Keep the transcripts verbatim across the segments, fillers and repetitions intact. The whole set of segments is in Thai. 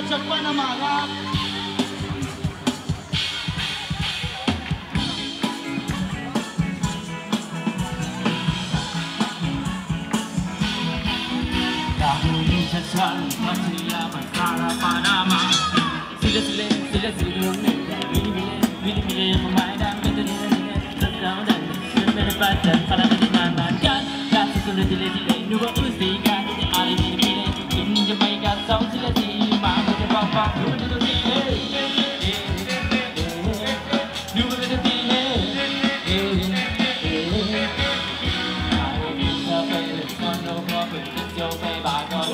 จากปานามาครับ San Matria Masala Panama Sila sila sila sila Vili vili vili vili Mamaida Medina Sedang dan Semena badan Para menyenangkan Kasih sulit sila sila Nuba usikan Ali vili vili Inja baikkan Sau sila sila Mampu jebak bak Nuba tutup sila Nuba tutup sila Hãy subscribe cho kênh Ghiền Mì Gõ để không bỏ lỡ những video hấp dẫn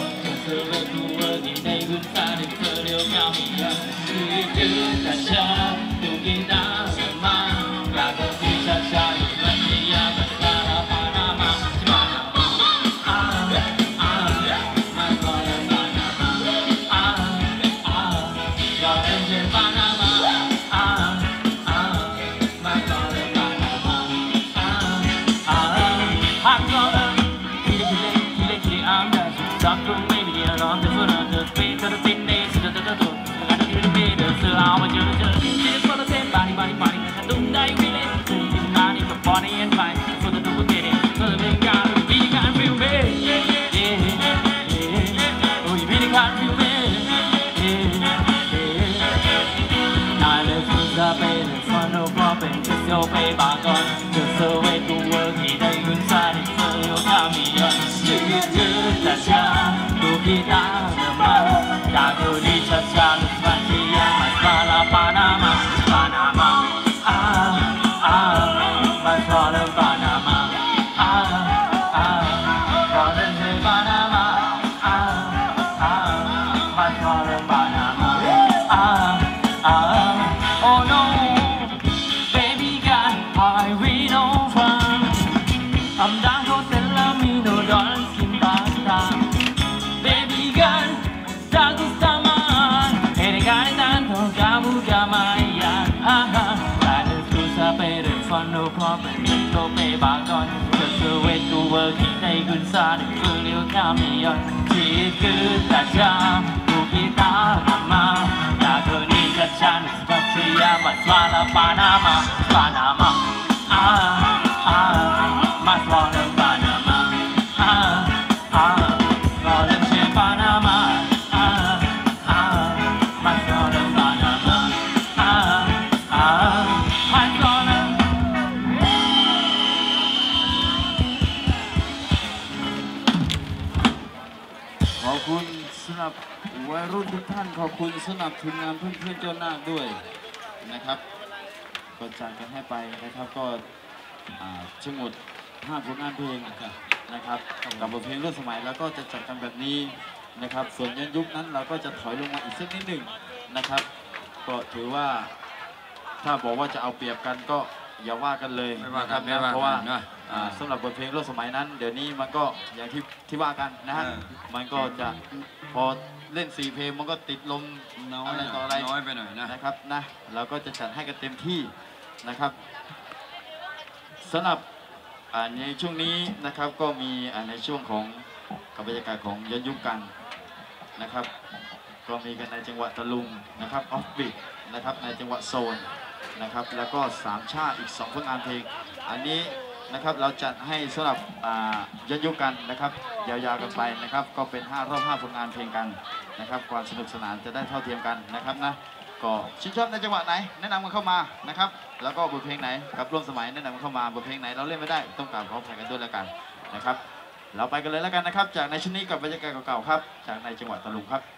Bay bà con chờ sơ về tu vơ thì đây gần xa thì sơ yêu tha mi ơi chữ chữ ta cha tu kita nama ta tu di cha cha lu Matria Masala Panama Panama ah ah Masala Panama ah ah Masala Panama ah ah Masala Panama ah ah oh no I we know fun. I'm down to tell me no darling skin basta. Baby girl, dagu saman. Hey, gani tanto gabu gamaya. Ha ha. That is to separate fun no problem. Go pay back on. Just the way to work in a good side. Good you come me on. She's good that jam. To get out of my. That good need a chance. But she am a swallow Panama. Panama. Ah, ah, mas wanna Panama. Ah, ah, wanna Panama. Ah, ah, mas wanna Panama. Ah, ah, mas wanna. ขอบคุณสำหรับวัยรุ่นทุกท่านขอบคุณสำหรับทีมงานเพื่อนๆเจ้าหน้าด้วยนะครับก็จัดกันให้ไปนะครับก็ทั้งหมดห้าผลงานเพลงนะครับกับบทเพลงร่วมสมัยแล้วก็จะจัดกันแบบนี้นะครับส่วนย้อนยุคนั้นเราก็จะถอยลงมาอีกสักนิดหนึ่งนะครับก็ถือว่าถ้าบอกว่าจะเอาเปรียบกันก็อย่าว่ากันเลยนะครับเพราะว่าสำหรับบทเพลงร่วมสมัยนั้นเดี๋ยวนี้มันก็อย่างที่ที่ว่ากันนะฮะมันก็จะพอเล่นสี่เพลงมันก็ติดลมอะไรต่ออะไรน้อยไปหน่อยนะครับนะเราก็จะจัดให้กันเต็มที่นะครับสำหรับในช่วงนี้นะครับก็มีในช่วงของบรรยากาศของย้อนยุคกันนะครับก็มีกันในจังหวะตะลุงนะครับออฟบิทนะครับในจังหวะโซนนะครับแล้วก็สามชาติอีกสองผลงานเพลงอันนี้นะครับเราจัดให้สำหรับย้อนยุคกันนะครับยาวๆกันไปนะครับก็เป็นห้ารอบห้าผลงานเพลงกันนะครับความสนุกสนานจะได้เท่าเทียมกันนะครับนะก็ชื่นชอบในจังหวะไหนแนะนำกันเข้ามานะครับแล้วก็บทเพลงไหนกับร่วมสมัยแนะนำกันเข้ามาบทเพลงไหนเราเล่นไม่ได้ต้องกราบขออภัยกันด้วยแล้วกันนะครับเราไปกันเลยแล้วกันนะครับจากในชุดนี้กับบรรยากาศเก่าๆครับจากในจังหวัดตะลุงครับ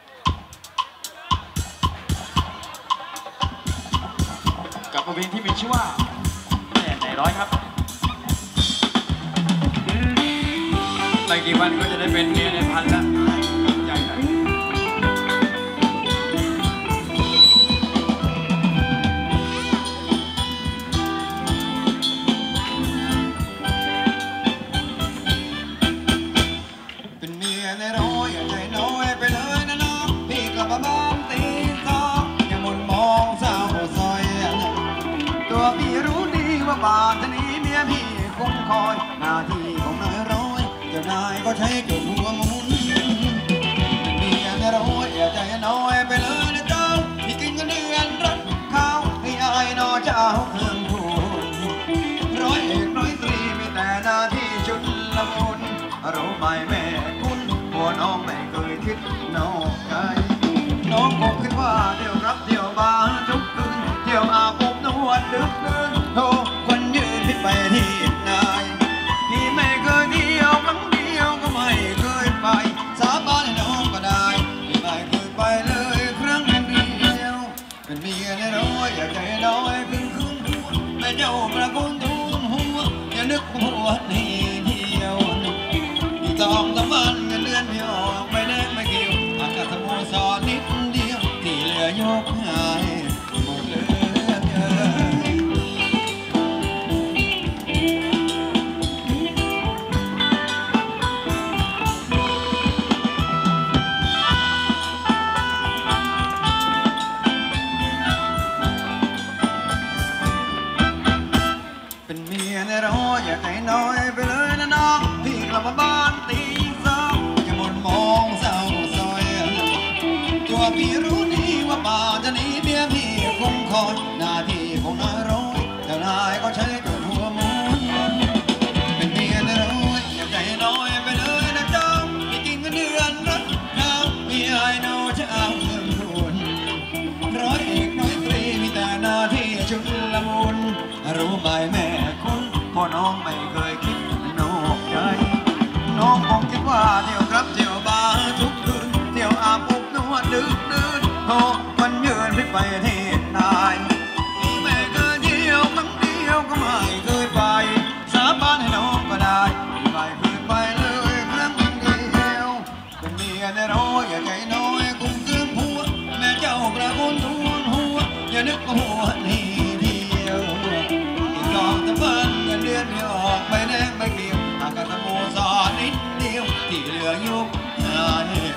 กับบทเพลงที่มีชื่อว่าแม่ไหนร้อยครับไม่กี่วันก็จะได้เป็นเมียในพันแล้วใหญ่เลยเป็นเมียในร้อยอย่าใจน้อยไปเลยนะน้องพี่กลับมาบ้านตีสองอย่าหมุนมองสาวซอยตัวพี่รู้ดีว่าบ้านจะนี้เมียพี่คงคอยหน้าที่ของนายร้อยเจ้านายก็ใช้จนหัวมุนเมียในร้อยอย่าใจน้อยไปเลยคิดนอกใจน้องคงคิดว่าเดี๋ยวรับเดี๋ยวมาทุกคืนเดี๋ยวอาบอบนวดดึกดื่นโทรคนยืนพิดไปที่ไหนพี่ไม่เคยเดียวครั้งเดียวก็ไม่เคยไปสาบานให้น้องก็ได้พี่ไม่เคยไปเลยครั้งเดียวเป็นเมียในร้อยอย่าใจน้อยขึ้นขึ้นหัวแม่เจ้าประกุนทูลหัวอย่านึกหัวนี่เดียวที่ต้องทำมันเงินเดือนไม่ออกไม่แน่ไม่เกี่ยวอากาศสโมสรนิดเดียวที่เหลือยกให้หมดเลยเป็นเมียในร้อยอย่าใจน้อยไปเลยนะน้องพี่กลับมาบ้านตีสองอย่าหมดมองเศร้าซอยตัวพี่รู้ดีว่าป่าจะหนีเมียพี่คงคอยหน้าที่ของนายร้อยแต่นายก็ใช้ตัวหัวมุนเป็นเมียในร้อยอย่าใจน้อยไปเลยนะเจ้าพี่กินเงินเดือนรักน้ำพี่ไอ้น้องจะเอาเงินทุนร้อยเอกน้อยตรีมีแต่หน้าที่ชุนละมุนรู้ไหมแม่คุณพ่อน้องไม่เคยคิดนอกใจน้องคงคิดว่าเที่ยวครับเที่ยวบาร์ทุกคืนเที่ยวอาบอบนวดดึกดื่นโอ้มันยืนพิดไปที่ไหนพี่ไม่เคยเที่ยวครั้งเดียวก็ไม่เคยไปสาบานให้น้องก็ได้พี่ไม่เคยไปเลยครั้งเดียวเป็นเมียในร้อยอย่าใจน้อยกุ้งเกินหัวแม่เจ้าประกุนทูลหัวอย่านึกหัวนี่จองตะบันเงินเดือนไม่ออกไม่แน่ไม่เกี่ยวอากาศสโมสรนิดเดียวที่เหลือยุบหาย